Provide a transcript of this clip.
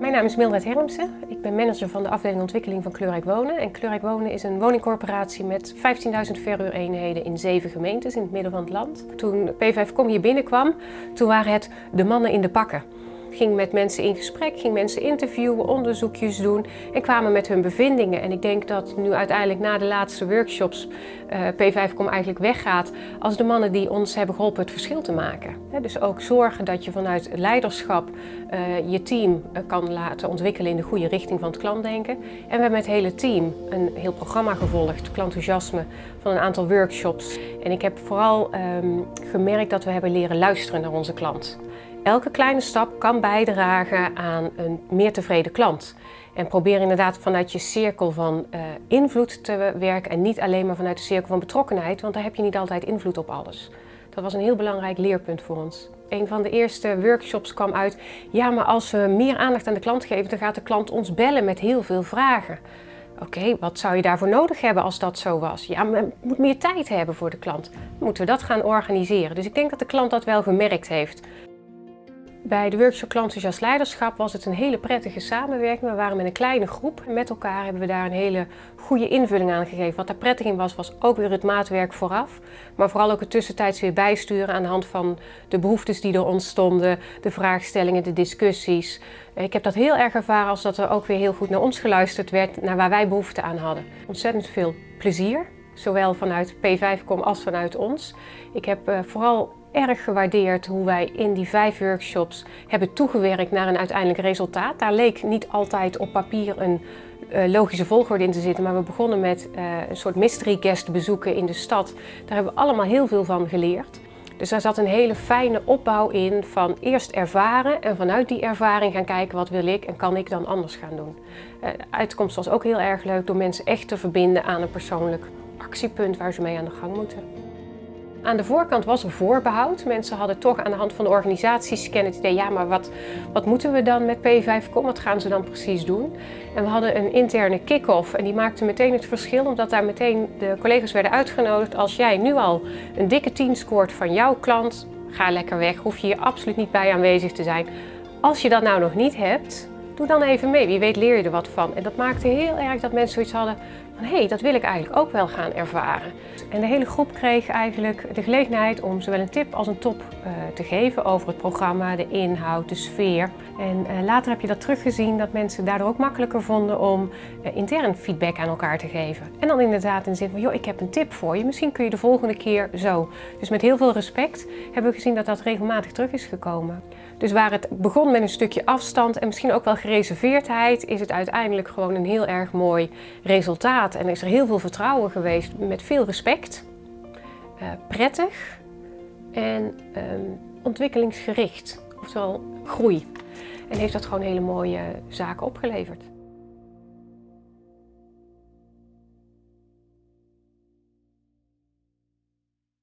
Mijn naam is Mildred Hermsen. Ik ben manager van de afdeling ontwikkeling van Kleurrijk Wonen. En Kleurrijk Wonen is een woningcorporatie met 15.000 verhuureenheden in 7 gemeentes in het midden van het land. Toen P5Com hier binnenkwam, toen waren het de mannen in de pakken. Ik ging met mensen in gesprek, ging mensen interviewen, onderzoekjes doen en kwamen met hun bevindingen. En ik denk dat nu uiteindelijk na de laatste workshops P5Com eigenlijk weggaat als de mannen die ons hebben geholpen het verschil te maken. Dus ook zorgen dat je vanuit leiderschap je team kan laten ontwikkelen in de goede richting van het klantdenken. En we hebben met het hele team een heel programma gevolgd, klantenthousiasme, van een aantal workshops. En ik heb vooral gemerkt dat we hebben leren luisteren naar onze klant. Elke kleine stap kan bijdragen aan een meer tevreden klant. En probeer inderdaad vanuit je cirkel van invloed te werken en niet alleen maar vanuit de cirkel van betrokkenheid, want daar heb je niet altijd invloed op alles. Dat was een heel belangrijk leerpunt voor ons. Een van de eerste workshops kwam uit, ja, maar als we meer aandacht aan de klant geven, dan gaat de klant ons bellen met heel veel vragen. Oké, wat zou je daarvoor nodig hebben als dat zo was? Ja, maar je moet meer tijd hebben voor de klant. Moeten we dat gaan organiseren? Dus ik denk dat de klant dat wel gemerkt heeft. Bij de workshop Klantenthousiast Leiderschap was het een hele prettige samenwerking. We waren met een kleine groep. Met elkaar hebben we daar een hele goede invulling aan gegeven. Wat daar prettig in was, was ook weer het maatwerk vooraf. Maar vooral ook het tussentijds weer bijsturen aan de hand van de behoeftes die er ontstonden, de vraagstellingen, de discussies. Ik heb dat heel erg ervaren als dat er ook weer heel goed naar ons geluisterd werd, naar waar wij behoefte aan hadden. Ontzettend veel plezier, zowel vanuit P5Com als vanuit ons. Ik heb vooral erg gewaardeerd hoe wij in die 5 workshops hebben toegewerkt naar een uiteindelijk resultaat. Daar leek niet altijd op papier een logische volgorde in te zitten, maar we begonnen met een soort mystery guest bezoeken in de stad. Daar hebben we allemaal heel veel van geleerd. Dus daar zat een hele fijne opbouw in van eerst ervaren en vanuit die ervaring gaan kijken wat wil ik en kan ik dan anders gaan doen. De uitkomst was ook heel erg leuk door mensen echt te verbinden aan een persoonlijk actiepunt waar ze mee aan de gang moeten. Aan de voorkant was er voorbehoud. Mensen hadden toch aan de hand van de organisatiescan het idee, ja, maar wat moeten we dan met P5Com? Wat gaan ze dan precies doen? En we hadden een interne kick-off en die maakte meteen het verschil, omdat daar meteen de collega's werden uitgenodigd. Als jij nu al een dikke 10 scoort van jouw klant, ga lekker weg. Hoef je hier absoluut niet bij aanwezig te zijn. Als je dat nou nog niet hebt, doe dan even mee. Wie weet leer je er wat van. En dat maakte heel erg dat mensen zoiets hadden van, hé, dat wil ik eigenlijk ook wel gaan ervaren. En de hele groep kreeg eigenlijk de gelegenheid om zowel een tip als een top te geven over het programma, de inhoud, de sfeer. En later heb je dat teruggezien dat mensen daardoor ook makkelijker vonden om intern feedback aan elkaar te geven. En dan inderdaad in de zin van, joh, ik heb een tip voor je, misschien kun je de volgende keer zo. Dus met heel veel respect hebben we gezien dat dat regelmatig terug is gekomen. Dus waar het begon met een stukje afstand en misschien ook wel gereserveerdheid, is het uiteindelijk gewoon een heel erg mooi resultaat. En is er heel veel vertrouwen geweest met veel respect, prettig en ontwikkelingsgericht, oftewel groei. En heeft dat gewoon hele mooie zaken opgeleverd.